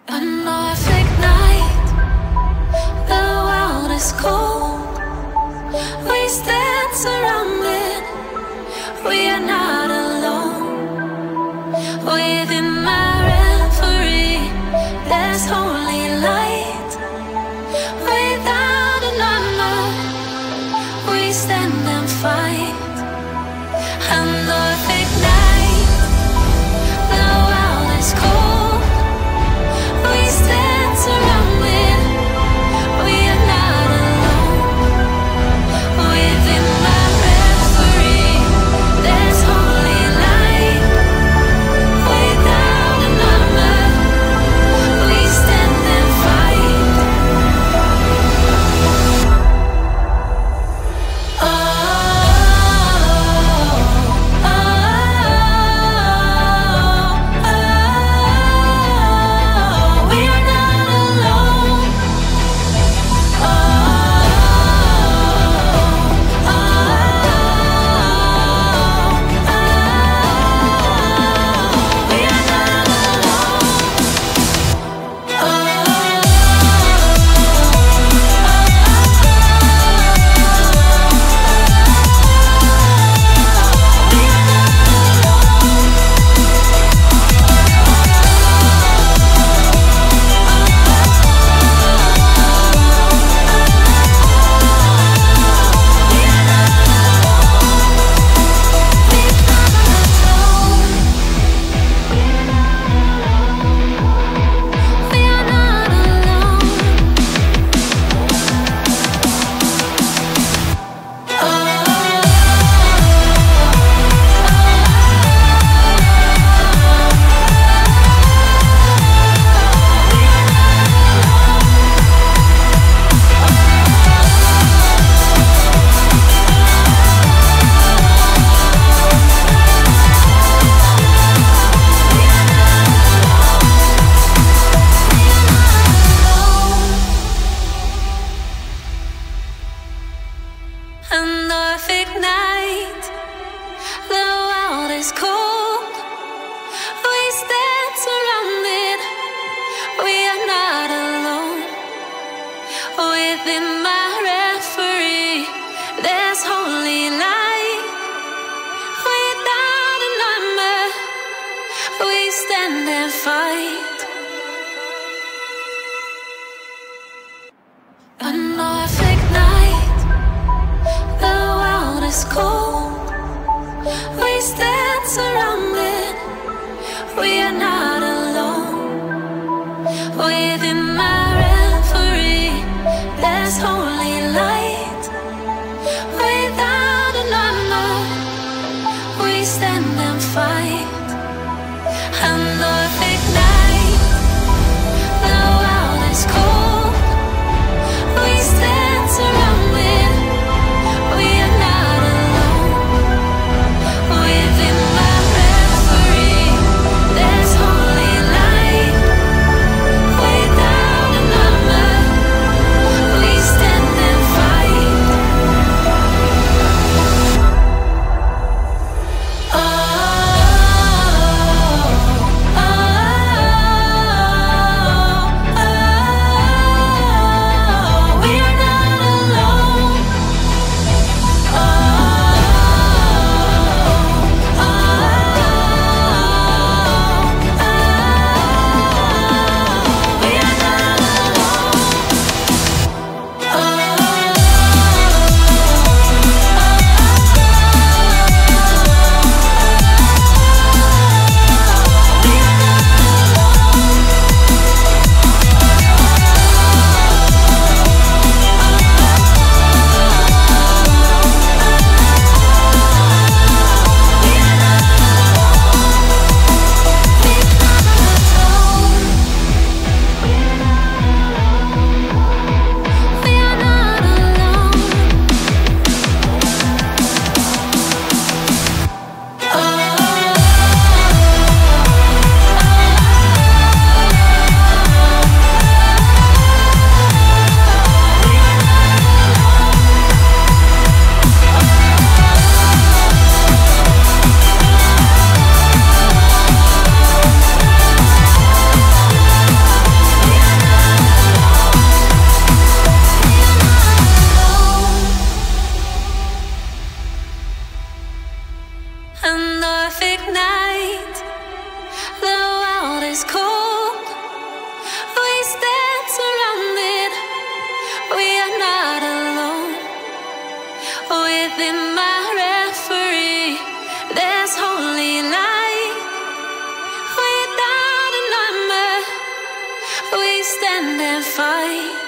A Norfolk night, the world is cold. We stand surrounded, we are not alone. Within my reverie, there's holy light. Without a number, we stand and fight. A Norfolk night, the world is cold. We stand surrounded, we are not alone. Within my reverie, there's holy light. Without a number, we stand and fight. We are not alone. We are not a Norfolk night, the world is cold. We stand surrounded, we are not alone. Within my reverie, there's holy light. Without a number, we stand and fight. A Norfolk night, the world is cold. We stand surrounded, we are not alone. Within my reverie, there's holy light. Without a number, we stand and fight. A Norfolk night, the world is cold. We stand surrounded, we are not alone. Within my reverie, there's holy light. Without a number, we stand A Norfolk night, the world is cold. We stand surrounded, we are not alone. Within my referee, there's holy light. Without an armor, we stand and fight.